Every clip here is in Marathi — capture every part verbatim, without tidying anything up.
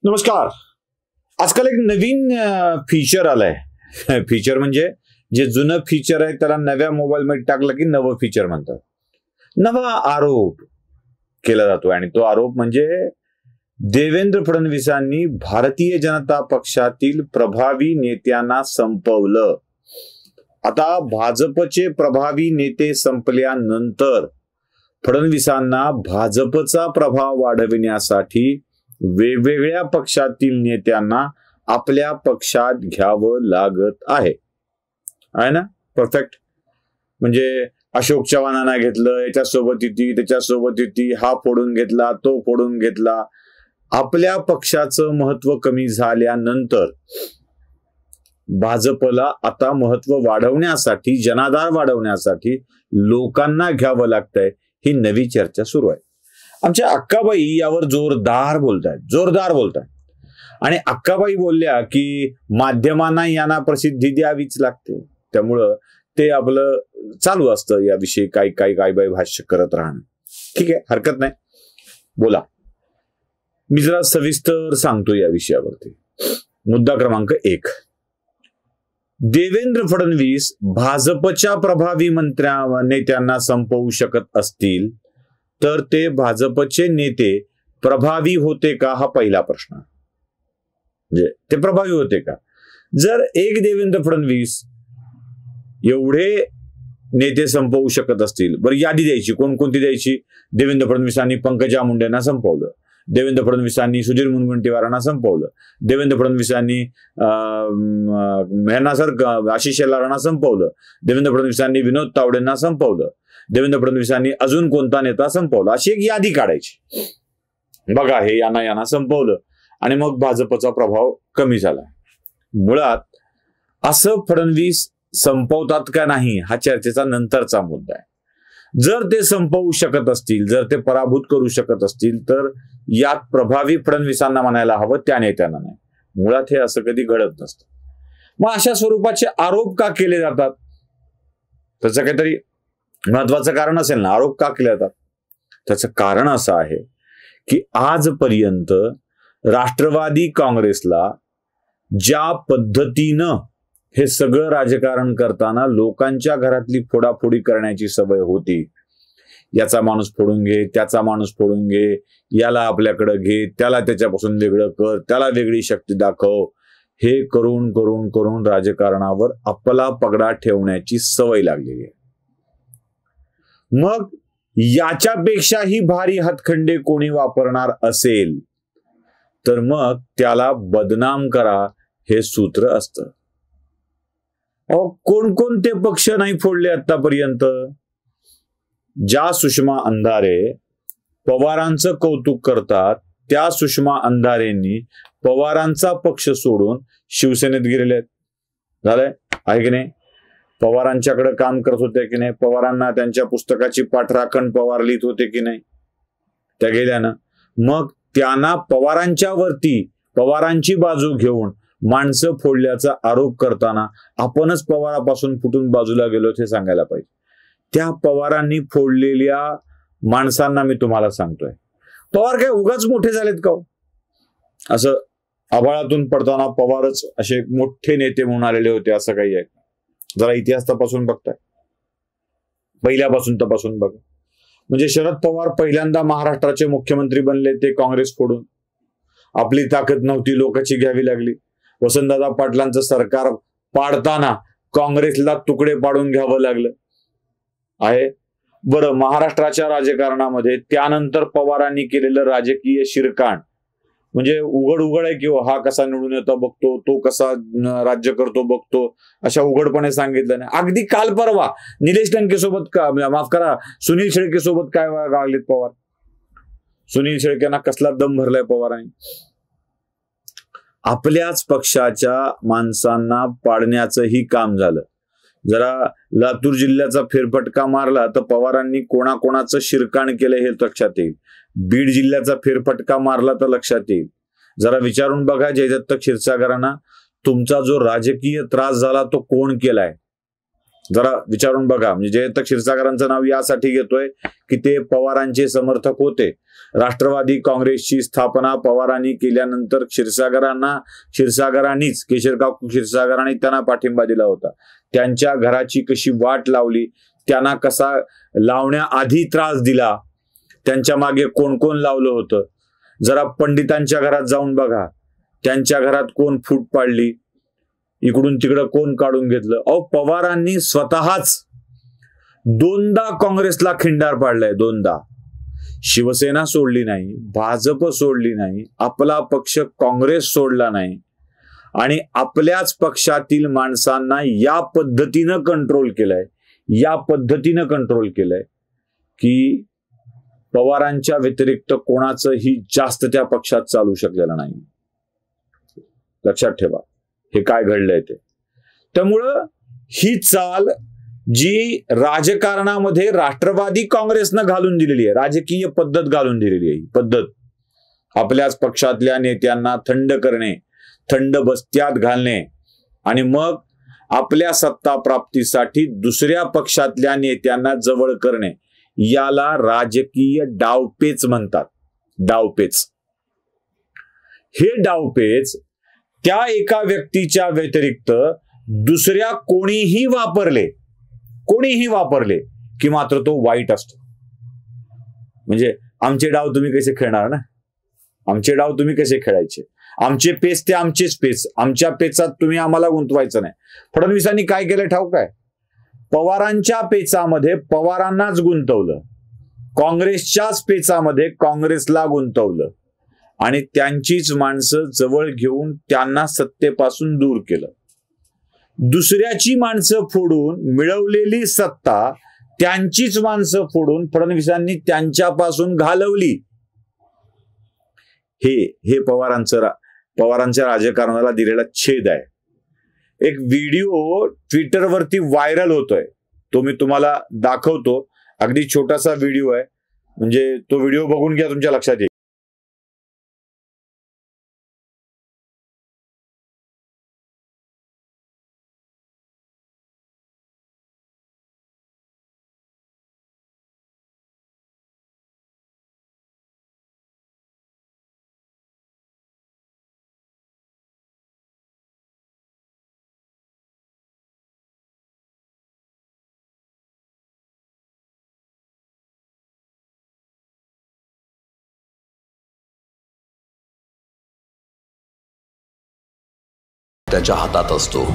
नमस्कार. आजकाल एक नवीन फीचर आलंय. फीचर म्हणजे जे जुनं फीचर आहे त्याला नव्या मोबाईल मध्ये टाकलं की नवं फीचर म्हणतात. नवा आरोप केला जातो आणि तो आरोप म्हणजे देवेंद्र फडणवीसांनी भारतीय जनता पक्षातील प्रभावी नेत्यांना संपवलं. आता भाजपचे प्रभावी नेते संपल्यानंतर फडणवीसांना भाजपचा प्रभाव वाढविण्यासाठी वेगवेगळ्या पक्षातील नेत्यांना आपल्या पक्षात घ्यावं लागत आहे. आहे ना? परफेक्ट. म्हणजे अशोक चव्हाणांना घेतलं, याच्यासोबत युती, त्याच्यासोबत युती, हा फोडून घेतला, तो फोडून घेतला. आपल्या पक्षाचं महत्व कमी झाल्यानंतर भाजपला आता महत्व वाढवण्यासाठी, जनाधार वाढवण्यासाठी लोकांना घ्यावं लागतंय. ही नवी चर्चा सुरू आहे. आमच्या अक्काबाई यावर जोरदार बोलतायत जोरदार बोलतायत आणि अक्काबाई बोलल्या की माध्यमांना यांना प्रसिद्धी द्यावीच लागते, त्यामुळं ते आपलं चालू असतं याविषयी काही काही काही बाई भाष्य करत राहणं. ठीक आहे, हरकत नाही, बोला. मी जरा सविस्तर सांगतो या विषयावरती. मुद्दा क्रमांक एक. देवेंद्र फडणवीस भाजपच्या प्रभावी मंत्र्या नेत्यांना संपवू शकत असतील तर ते भाजपचे नेते प्रभावी होते का, हा पहिला प्रश्न. म्हणजे ते प्रभावी होते का? जर एक देवेंद्र फडणवीस एवढे नेते संपवू शकत असतील, बरं यादी द्यायची, कोणकोणती द्यायची? देवेंद्र फडणवीसांनी पंकजा मुंडेंना संपवलं, देवेंद्र फडणवीसांनी सुधीर मुनगंटीवारांना संपवलं, देवेंद्र फडणवीसांनी ह्यांना सर आशिष शेलारांना संपवलं, देवेंद्र फडणवीसांनी विनोद तावडेंना संपवलं, देवेंद्र फडणवीसांनी अजून कोणता नेता संपवला, अशी एक यादी काढायची. बघा हे यांना यांना संपवलं आणि मग भाजपचा प्रभाव कमी झाला. मुळात असं फडणवीस संपवतात का नाही हा चर्चेचा नंतरचा मुद्दा आहे. जर ते संपवू शकत असतील, जर ते पराभूत करू शकत असतील तर यात प्रभावी फडणवीसांना म्हणायला हवं, त्या नेत्यांना नाही. मुळात हे असं कधी घडत नसतं. मग अशा स्वरूपाचे आरोप का केले जातात? त्याचं काहीतरी महत्वाचं कारण असेल ना. आरोप का केले जातात? त्याचं कारण असं आहे की आजपर्यंत राष्ट्रवादी काँग्रेसला ज्या पद्धतीनं हे सगळं राजकारण करताना लोकांच्या घरातली फोडाफोडी करण्याची सवय होती, याचा माणूस फोडून घे, त्याचा माणूस फोडून घे, याला आपल्याकडे घे, त्याला त्याच्यापासून वेगळं कर, त्याला वेगळी शक्ती दाखव, हे करून करून करून राजकारणावर आपला पगडा ठेवण्याची सवय लागलेली आहे. मग याच्यापेक्षाही भारी हातखंडे कोणी वापरणार असेल तर मग त्याला बदनाम करा हे सूत्र असतं. अहो, कोणकोणते पक्ष नाही फोडले आतापर्यंत? ज्या सुषमा अंधारे पवारांचं कौतुक करतात त्या सुषमा अंधारेंनी पवारांचा पक्ष सोडून शिवसेनेत गेलेले आहेत. झालंय आहे की नाही? पवारांच्याकडे काम करत होते की नाही? पवारांना त्यांच्या पुस्तकाची पाठराखण पवार लिहित होते की नाही? त्या गेल्या ना. मग त्यांना पवारांच्या वरती पवारांची बाजू घेऊन माणसं फोडल्याचा आरोप करताना आपणच पवारापासून फुटून बाजूला गेलो हे सांगायला पाहिजे. त्या पवारांनी फोडलेल्या माणसांना मी तुम्हाला सांगतोय, पवार काय उगाच मोठे झालेत का? असं आभाळातून पडताना पवारच असे मोठे नेते म्हणून आलेले होते असं काही आहे? जरा इतिहास तपासून बघताय, पहिल्यापासून तपासून बघा. म्हणजे शरद पवार पहिल्यांदा महाराष्ट्राचे मुख्यमंत्री बनले ते काँग्रेस फोडून. आपली ताकद नव्हती, लोकांची घ्यावी लागली. वसंतदादा पाटलांचं सरकार पाडताना काँग्रेसला तुकडे पाडून घ्यावं लागलं आहे. बरं, महाराष्ट्राच्या राजकारणामध्ये त्यानंतर पवारांनी केलेलं राजकीय शिरकाण म्हणजे उघड उघड आहे की हा कसा निवडून येतो बघतो, तो कसा राज्य करतो बघतो, अशा उघडपणे सांगितलं नाही. अगदी काल परवा निलेश लंके सोबत का माफ करा सुनील शेळके सोबत काय वागलेत पवार. सुनील शेळकेंना कसला दम भरलाय पवारांनी. आपल्याच पक्षाच्या माणसांना पाडण्याचंही काम झालं. जरा लातूर जिल्ह्याचा फेरफटका मारला तर पवारांनी कोणाकोणाचं शिरकाण केलं हे लक्षात येईल. बीड जिल्ह्याचा फेरफटका मारला तर लक्षात येईल. जरा विचारून बघा जयदत्त क्षीरसागरांना, तुमचा जो राजकीय त्रास झाला तो कोण केलाय? जरा विचारून बघा. म्हणजे जयंत क्षीरसागरांचं नाव यासाठी घेतोय की ते पवारांचे समर्थक होते. राष्ट्रवादी काँग्रेसची स्थापना पवारांनी केल्यानंतर क्षीरसागरांना क्षीरसागरांनीच केशरराव क्षीरसागरांनी त्यांना पाठिंबा दिला होता. त्यांच्या घराची कशी वाट लावली, त्यांना कसा लावण्याआधी त्रास दिला, त्यांच्या मागे कोण कोण लावलं होतं. जरा पंडितांच्या घरात जाऊन बघा, त्यांच्या घरात कोण फूट पाडली, इकडून तिकडं कोण काढून घेतलं. अहो, पवारांनी स्वतःच दोनदा काँग्रेसला खिंडार पाडलाय. दोनदा शिवसेना सोडली नाही, भाजप सोडली नाही, आपला पक्ष काँग्रेस सोडला नाही आणि आपल्याच पक्षातील माणसांना या पद्धतीनं कंट्रोल केलंय या पद्धतीनं कंट्रोल केलंय की पवारांच्या व्यतिरिक्त कोणाचंही जास्त त्या पक्षात चालू शकलेलं नाही. लक्षात ठेवा हे काय घडलंय ते. त्यामुळं ही चाल जी राजकारणामध्ये राष्ट्रवादी काँग्रेसनं घालून दिलेली आहे, राजकीय पद्धत घालून दिलेली आहे, ही पद्धत आपल्याच पक्षातल्या नेत्यांना थंड करणे, थंड बस्त्यात घालणे आणि मग आपल्या सत्ता प्राप्तीसाठी दुसऱ्या पक्षातल्या नेत्यांना जवळ करणे, याला राजकीय डावपेच म्हणतात. डावपेच. हे डावपेच त्या एका व्यक्तीच्या व्यतिरिक्त दुसऱ्या कोणीही वापरले कोणीही वापरले की मात्र तो वाईट असतो. म्हणजे आमचे डाव तुम्ही कसे खेळणार ना, आमचे डाव तुम्ही कसे खेळायचे, आमचे पेच ते आमचेच पेच, आमच्या पेचात तुम्ही आम्हाला गुंतवायचं नाही. फडणवीसांनी काय केलं ठाऊक आहे? पवारांच्या पेचामध्ये पवारांनाच गुंतवलं, काँग्रेसच्याच पेचामध्ये काँग्रेसला गुंतवलं आणि त्यांचीच माणसं जवळ घेऊन त्यांना सत्तेपासून दूर केलं. दुसऱ्याची माणसं फोडून मिळवलेली सत्ता त्यांचीच माणसं फोडून फडणवीसांनी त्यांच्यापासून घालवली. हे हे पवारांचं पवारांच्या राजकारणाला दिलेला छेद आहे. एक व्हिडिओ ट्विटरवरती व्हायरल होतोय, तो मी तुम्हाला दाखवतो. अगदी छोटासा व्हिडिओ आहे, म्हणजे तो व्हिडिओ बघून घ्या, तुमच्या लक्षात येईल. त्याच्या हातात असतो.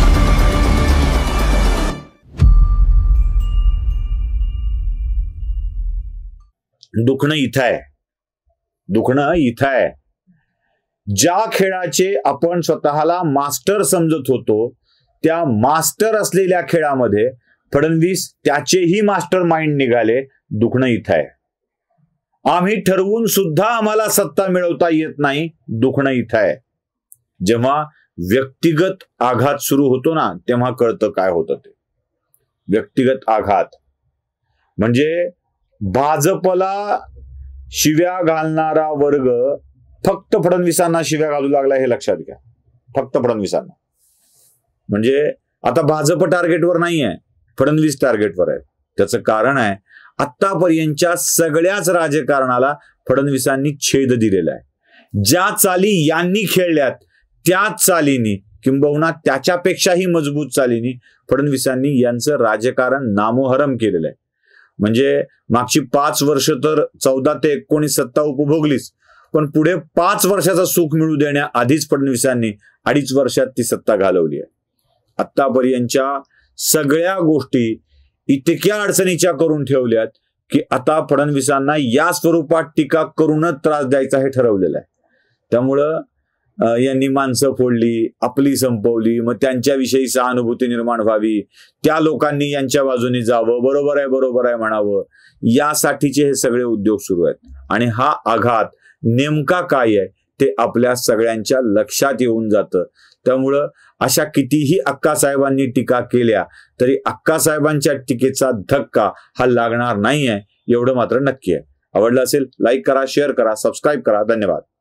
दुखणं इथं आहे, दुखणं इथं आहे. ज्या खेळाचे आपण स्वतःला मास्टर समजत होतो, त्या मास्टर असलेल्या खेळामध्ये फडणवीस त्याचेही मास्टर माइंड निघाले. दुखणं इथं आहे. आम्ही ठरवून सुद्धा आम्हाला सत्ता मिळवता येत नाही. दुखणं इथं आहे. जेव्हा व्यक्तिगत आघात सुरू होतो ना, तेव्हा कळतं काय होतं ते. व्यक्तिगत आघात म्हणजे भाजपला शिव्या घालणारा वर्ग फक्त फडणवीसांना शिव्या घालू लागला, हे लक्षात घ्या. फक्त फडणवीसांना. म्हणजे आता भाजप टार्गेटवर नाही आहे, फडणवीस टार्गेटवर आहे. त्याचं कारण आहे, आतापर्यंतच्या सगळ्याच राजकारणाला फडणवीसांनी छेद दिलेला आहे. ज्या चाली यांनी खेळल्यात त्याच चालीनी किंबहुना त्याच्यापेक्षाही मजबूत चालीनी फडणवीसांनी यांचं राजकारण नामोहरम केलेलं आहे. म्हणजे मागची पाच वर्ष तर चौदा ते एकोणीस सत्ता उपभोगलीच, पण पुढे पाच वर्षाचं सुख मिळू देण्याआधीच फडणवीसांनी अडीच वर्षात ती सत्ता घालवली आहे. आतापर्यंतच्या सगळ्या गोष्टी इतक्या अडचणीच्या करून ठेवल्यात की आता फडणवीसांना या स्वरूपात टीका करूनच त्रास द्यायचा हे ठरवलेलं आहे. त्यामुळं यांनी माणसं फोडली, आपली संपवली, मग त्यांच्याविषयी सहानुभूती निर्माण व्हावी, त्या लोकांनी यांच्या बाजूने जावं, बरोबर आहे बरोबर आहे म्हणावं, यासाठीचे हे सगळे उद्योग सुरू आहेत. आणि हा आघात नेमका काय आहे ते आपल्या सगळ्यांच्या लक्षात येऊन जातं. त्यामुळं अशा कितीही अक्कासाहेबांनी टीका केल्या तरी अक्कासाहेबांच्या टीकेचा धक्का हा लागणार नाही आहे, एवढं मात्र नक्की आहे. आवडलं असेल लाईक करा, शेअर करा, सबस्क्राईब करा. धन्यवाद.